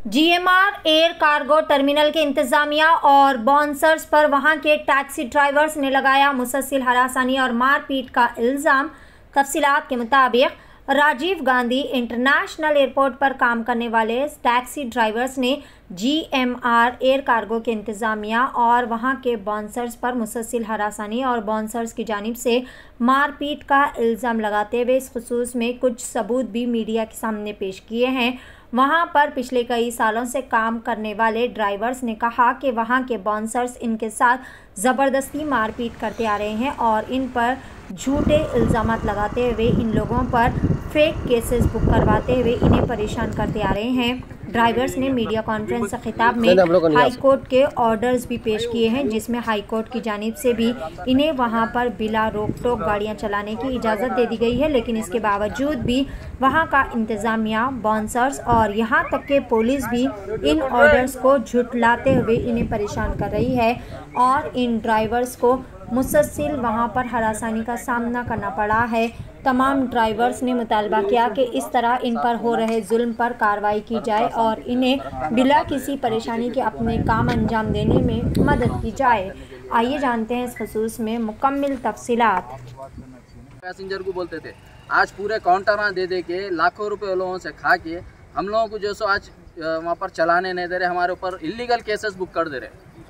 GMR air cargo terminal के इंतजामिया और बाउंसर्स पर वहां के टैक्सी ड्राइवर्स ने लगाया मुसलसल हरासानी और मारपीट का इल्ज़ाम। तफसीलात के मुताबिक राजीव गांधी इंटरनेशनल एयरपोर्ट पर काम करने वाले टैक्सी ड्राइवर्स ने जीएमआर एयर कार्गो के इंतजामिया और वहां के बाउंसर्स पर मुसलसल हरासानी और बाउंसर्स की जानिब से मारपीट का इल्ज़ाम लगाते हुए इस खुसूस में कुछ सबूत भी मीडिया के सामने पेश किए हैं। वहां पर पिछले कई सालों से काम करने वाले ड्राइवर्स ने कहा कि वहां के बाउंसर्स इनके साथ ज़बरदस्ती मारपीट करते आ रहे हैं और इन पर झूठे इल्ज़ामात लगाते हुए इन लोगों पर फेक केसेस बुक करवाते हुए इन्हें परेशान करते आ रहे हैं। ड्राइवर्स ने मीडिया कॉन्फ्रेंस से खिताब में हाई कोर्ट के ऑर्डर्स भी पेश किए हैं, जिसमें हाई कोर्ट की जानिब से भी इन्हें वहां पर बिला रोक टोक गाड़ियां चलाने की इजाज़त दे दी गई है, लेकिन इसके बावजूद भी वहां का इंतज़ामिया, बाउंसर्स और यहां तक के पुलिस भी इन ऑर्डर्स को झुठलाते हुए इन्हें परेशान कर रही है और इन ड्राइवर्स को मुसलसल वहां पर हरासानी का सामना करना पड़ा है। तमाम ड्राइवर्स ने मुतालबा किया कि इस तरह इन पर हो रहे जुल्म पर कार्रवाई की जाए और इन्हें बिला किसी परेशानी के अपने काम अंजाम देने में मदद की जाए। आइए जानते हैं इस खसूस में मुकम्मल तफसीलात। पैसेंजर को बोलते थे, आज पूरे काउंटर दे दे के लाखों रुपए लोगों से खा के हम लोगों को जो सो आज वहाँ पर चलाने नहीं दे रहे, हमारे ऊपर इलीगल केसेस बुक कर दे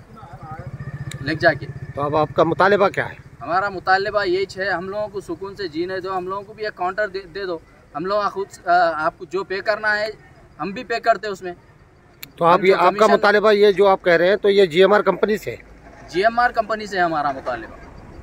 रहे लेक जाके। तो अब आपका मुतालिबा क्या है? हमारा मुतालिबा यही है, हम लोगों को सुकून से जीने दो, हम लोगों को भी एक काउंटर दे दो, हम लोग खुद आपको जो पे करना है हम भी पे करते हैं उसमें। तो आप ये आपका मुतालिबा ये जो आप कह रहे हैं तो ये जीएमआर कंपनी से? जीएमआर कंपनी से हमारा मुतालिबा।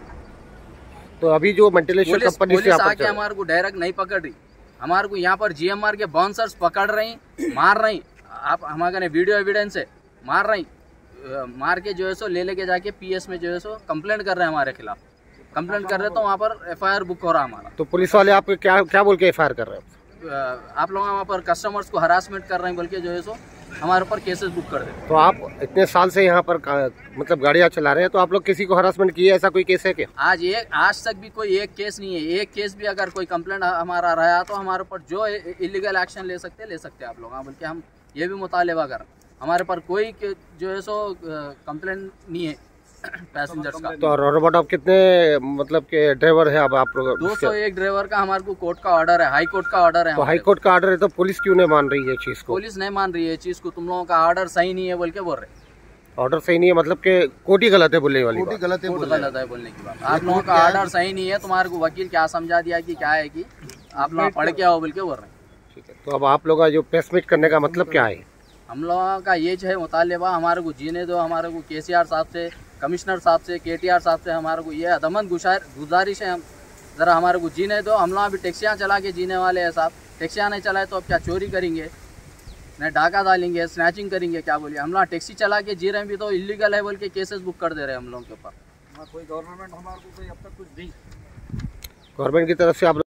तो अभी जो वेंटिलेशन कंपनी से आके हमारे को डायरेक्ट नहीं पकड़ रही, हमारे को यहाँ पर जीएमआर के बाउंसर्स पकड़ रही, मार रही। आप हमारे वीडियो एविडेंस है, मार रही, मार के जो है सो ले लेके जाके पीएस में जो है सो कंप्लेंट कर रहे हैं हमारे खिलाफ। कंप्लेंट कर रहे तो वहाँ पर एफआईआर बुक हो रहा हमारा। तो पुलिस वाले आप क्या क्या बोल के एफआईआर कर रहे हैं? आप लोग वहाँ पर कस्टमर्स को हरासमेंट कर रहे हैं, बल्कि जो है सो हमारे ऊपर केसेस बुक कर दे। तो आप इतने साल से यहाँ पर मतलब गाड़ियाँ चला रहे हैं, तो आप लोग किसी को हरासमेंट किए, ऐसा कोई केस है क्या? आज तक भी कोई एक केस नहीं है। एक केस भी अगर कोई कंप्लेंट हमारा रहा तो हमारे ऊपर जो इलीगल एक्शन ले सकते आप लोग। बल्कि हम ये भी मुतालिबा कर, हमारे पर कोई जो है सो कंप्लेंट नहीं है पैसेंजर्स का। तो रोबोट आप कितने मतलब के ड्राइवर है अब आप लोग? 201 ड्राइवर का हमारे को कोर्ट का ऑर्डर है, हाई कोर्ट का ऑर्डर है। तो हाई कोर्ट का ऑर्डर है तो पुलिस क्यों नहीं मान रही है चीज को? पुलिस नहीं मान रही है चीज को, तुम लोगों का ऑर्डर सही नहीं है बोल के बोल रहे। ऑर्डर सही नहीं है मतलब कि कोर्ट ही गलत है बोलने वाली बात? गलत है बोलने की बात। आप लोगों का ऑर्डर सही नहीं है, तुम्हारे को वकील क्या समझा दिया कि क्या है कि आप लोग पढ़ के आओ बोल के बोल रहे हैं। ठीक है, तो अब आप लोग का जो प्रेस मीट करने का मतलब क्या है? हम लोगों का ये है मुतालिबा, हमारे को जीने दो। हमारे को केसीआर साहब से, कमिश्नर साहब से, केटीआर साहब से हमारे को ये अदमन गुजारिश है, हम ज़रा हमारे को जीने दो। हम लोग अभी टैक्सियाँ चला के जीने वाले हैं साहब। टैक्सियाँ नहीं चलाए तो अब क्या चोरी करेंगे, न डाका डालेंगे, स्नैचिंग करेंगे, क्या बोलिए। हम लोग टैक्सी चला के जी रहे हैं भी तो इलीगल है बोल के केसेस बुक कर दे रहे हैं हम लोगों के ऊपर। कोई गवर्नमेंट हमारे को कोई अब तक कुछ दी गवर्नमेंट की तरफ से आप